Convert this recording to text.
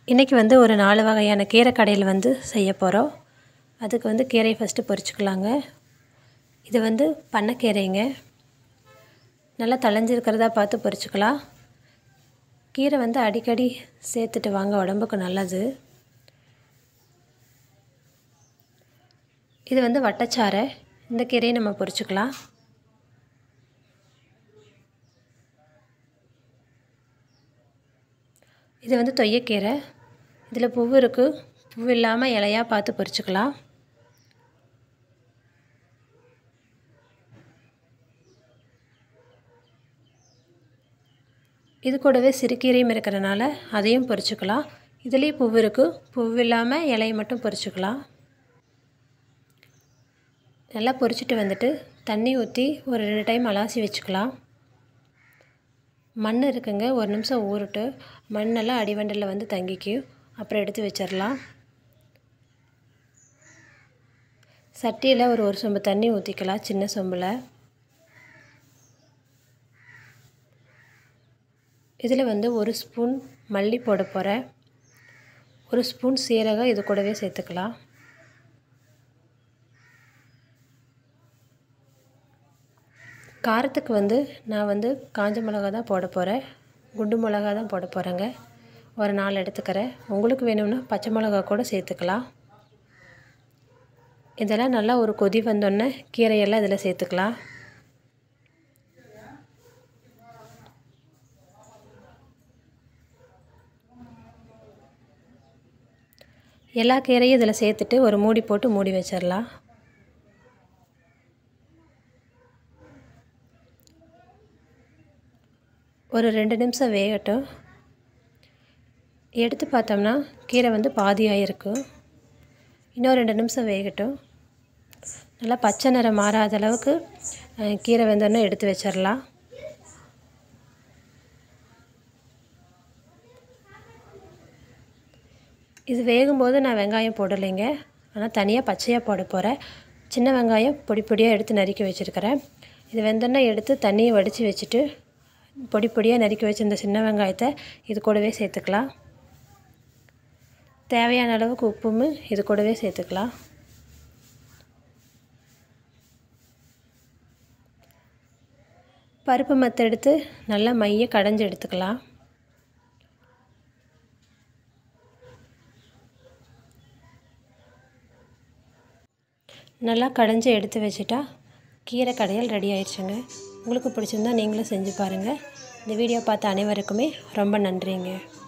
இன்றைக்கி வந்து ஒரு 4 வகையான கீரை கடையில் வந்து செய்ய போகிறோம். அதுக்கு வந்து கீரையை ஃபஸ்ட்டு பொரிச்சுக்கலாங்க. இது வந்து பண்ணைக்கீரைங்க. நல்லா தளைஞ்சிருக்கிறதா பார்த்து பொரிச்சுக்கலாம். கீரை வந்து அடிக்கடி சேர்த்துட்டு வாங்க, உடம்புக்கு நல்லது. இது வந்து வட்டச்சாரை. இந்த கீரையை நம்ம பொரிச்சுக்கலாம். இது வந்து தொய்யக்கீரை. இதில் பூவு இருக்குது. பூவு இல்லாமல் இலையாக பார்த்து பொரிச்சுக்கலாம். இது கூடவே சிறுகீரையும் இருக்கிறனால அதையும் பொரிச்சுக்கலாம். இதுலேயும் பூவு இருக்குது. பூவு இல்லாமல் இலையை மட்டும் பொரிச்சுக்கலாம். நல்லா பொரிச்சிட்டு வந்துட்டு தண்ணி ஊற்றி ஒரு 2 டைம் அலாசி வச்சுக்கலாம். மண் இருக்குங்க, ஒரு நிமிஷம் ஊறட்டு. மண்ணெல்லாம் அடிவண்டில் வந்து தங்கிக்கும். அப்புறம் எடுத்து வச்சிடலாம். சட்டியில் ஒரு சொம்பு தண்ணி ஊற்றிக்கலாம், சின்ன சொம்பில். இதில் வந்து 1 ஸ்பூன் மல்லி போட போகிறேன். 1 ஸ்பூன் சீரகம் இது கூடவே சேர்த்துக்கலாம். காரத்துக்கு வந்து நான் வந்து காஞ்ச மிளகா தான் போட போகிறேன். குண்டு மிளகா தான் போட போகிறேங்க. ஒரு 4 எடுத்துக்கிறேன். உங்களுக்கு வேணும்னா பச்சை மிளகா கூட சேர்த்துக்கலாம். இதெல்லாம் நல்லா ஒரு கொதி வந்தோடனே கீரையெல்லாம் இதில் சேர்த்துக்கலாம். எல்லா கீரையும் இதில் சேர்த்துட்டு ஒரு மூடி போட்டு மூடி வச்சிடலாம். ஒரு 2 நிமிஷம் வேகட்டும். எடுத்து பார்த்தோம்னா கீரை வந்து பாதியாக இருக்குது. இன்னும் 2 நிமிஷம் வேகட்டும். நல்லா பச்சை நிறம் மாறாத அளவுக்கு கீரை வெந்தோடனே எடுத்து வச்சிடலாம். இது வேகும்போது நான் வெங்காயம் போடலைங்க. ஆனால் தனியாக பச்சையாக போட போகிறேன். சின்ன வெங்காயம் பொடி பொடியாக எடுத்து நறுக்கி வச்சுருக்கிறேன். இது வெந்தோடனே எடுத்து தண்ணியை வடித்து வச்சுட்டு பொடி பொடியாக நறுக்கி வச்சு இந்த சின்ன வெங்காயத்தை இது கூடவே சேர்த்துக்கலாம். தேவையான அளவுக்கு உப்பும் இது கூடவே சேர்த்துக்கலாம். பருப்பு மத்து எடுத்து நல்லா மைய கடைஞ்சி எடுத்துக்கலாம். நல்லா கடைஞ்சி எடுத்து வச்சுட்டா கீரை கடையல் ரெடி ஆயிடுச்சுங்க. உங்களுக்கு பிடிச்சிருந்தா நீங்களும் செஞ்சு பாருங்கள். இந்த வீடியோ பார்த்த அனைவருக்குமே ரொம்ப நன்றிங்க.